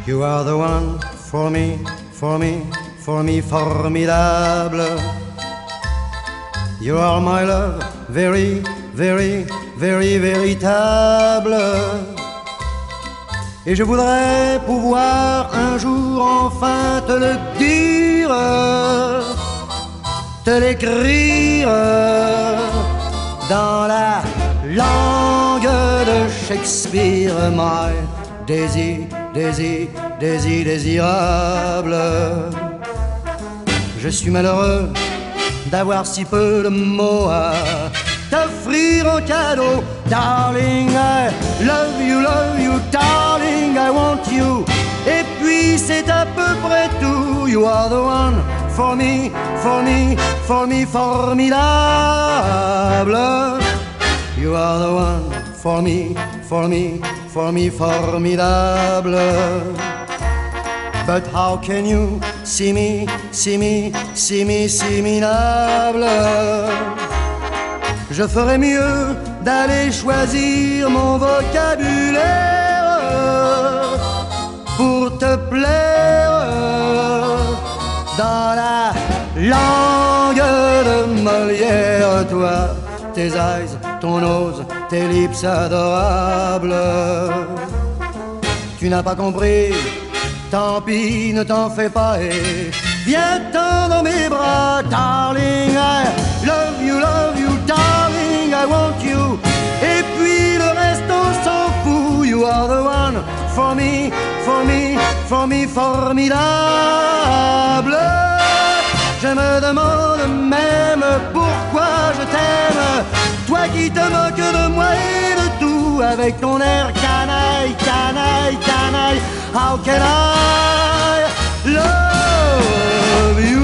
You are the one for me, for me, for me, formidable. You are my love, very, very, very véritable. Et je voudrais pouvoir un jour enfin te le dire, te l'écrire dans la langue de Shakespeare. My Daisy, Daisy, Daisy, désirable. Je suis malheureux d'avoir si peu de mots à t'offrir en cadeau. Darling, I love you, darling, I want you. Et puis c'est à peu près tout. You are the one for me, for me, for me, formidable. You are the one for me, for me, for me, formidable. But how can you see me, see me, see me, see me, minable? Je ferais mieux d'aller choisir mon vocabulaire pour te plaire dans la langue de Molière. Toi, tes eyes, ton nose, tes lips adorables. Tu n'as pas compris, tant pis, ne t'en fais pas et viens-t'en dans mes bras. Darling, I love you, darling, I want you. Et puis le reste on s'en fout. You are the one for me, for me, for me, formidable. Je me demande même pourquoi je t'aime, toi qui te moques de moi et de tout, avec ton air canaille, canaille, canaille. How can I love you?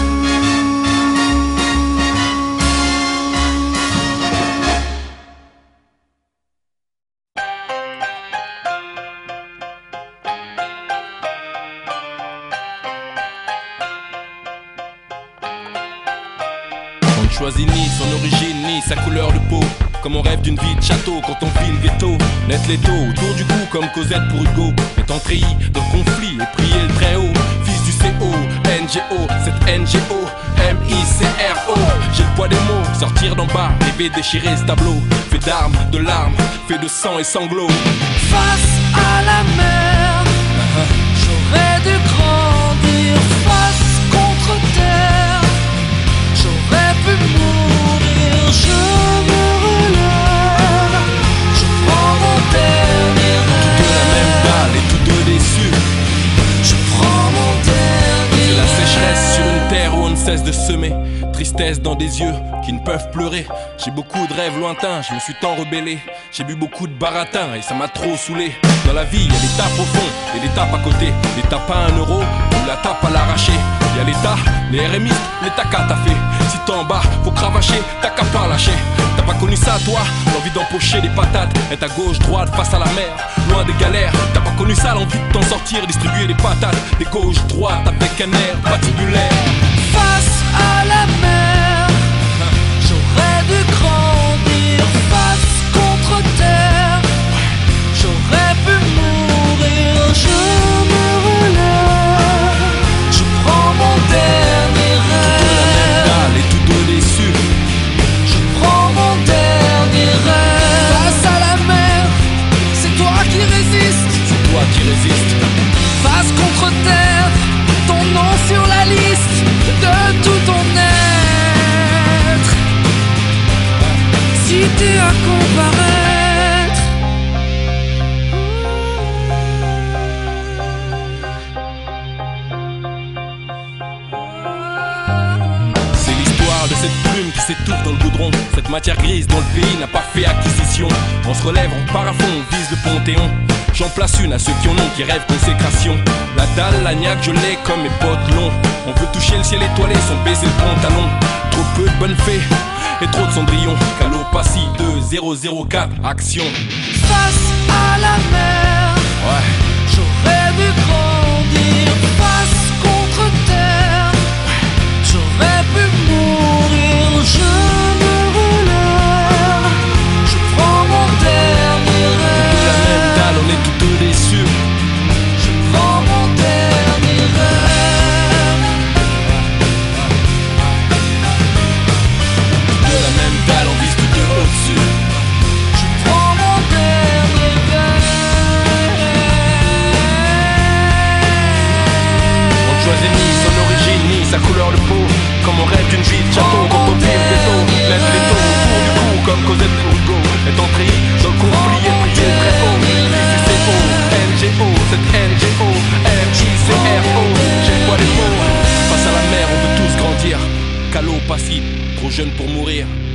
On ne choisit ni son origine ni sa couleur de peau. Comme on rêve d'une vie de château quand on vit le ghetto. Net l'étau autour du cou comme Cosette pour Hugo. Étant treillis de conflit et prier le très haut. Fils du CO, NGO, cette NGO, M-I-C-R-O. J'ai le poids des mots, sortir d'en bas, rêver déchirer ce tableau. Fait d'armes, de larmes, fait de sang et sanglots. Face à la mer, j'aurais dû grandir. Face contre terre, j'aurais pu mourir. Je me relève, je prends mon dernier rêve. De la même balle et tous deux déçus. Je prends mon dernier C'est la rêve. sécheresse sur une terre où on ne cesse de semer. Tristesse dans des yeux qui ne peuvent pleurer. J'ai beaucoup de rêves lointains, je me suis tant rebellé. J'ai bu beaucoup de baratin et ça m'a trop saoulé. Dans la vie, y'a l'étape au fond et l'étape à côté. L'étape à 1 euro ou la tape à l'arraché. Y'a l'État, les RMistes, l'État qu'a t'as fait. Si t'es en bas, faut cravacher, t'as qu'à pas lâcher. T'as pas connu ça toi, l'envie d'empocher des patates. Être à gauche, droite, face à la mer, loin des galères. T'as pas connu ça, l'envie de t'en sortir, distribuer des patates. Des gauche, droite, avec un air patibulaire. Face à la mer, j'aurais dû grandir. Face contre terre, j'aurais pu mourir. Je me relève, je prends mon dernier rêve. Balle et tous deux déçus. Je prends mon dernier rêve. Face à la mer, c'est toi qui résistes. C'est toi qui résistes. Face contre terre, ton nom sur la liste de tout ton être. Si t'es à comparaître, C'est l'histoire de cette plume qui s'étouffe dans le goudron. Cette matière grise dont le pays n'a pas fait acquisition. On se relève, on part à fond, on vise le Panthéon. J'en place une à ceux qui en ont, qui rêvent consécration. La dalle, l'agnac, je l'ai comme mes potes longs. On veut toucher le ciel étoilé sans baisser le pantalon. Trop peu de bonnes fées et trop de cendrillons. Calopassie 2004, action. face à la mer, Ouais. j'aurais dû grandir. Face contre terre, j'aurais pu mourir. Je me relève, je prends mon dernier La même rêve. dalle, on est tous deux déçus. Je prends Z-N-G-O-R-I-C-R-O. J'ai pas les mots. Face à la mer, on veut tous grandir. Calo, pas si, trop jeune pour mourir.